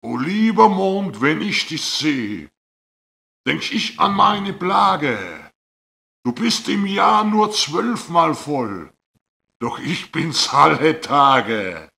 O lieber Mond, wenn ich dich seh, denk ich an meine Plage. Du bist im Jahr nur 12-mal voll, doch ich bin's alle Tage.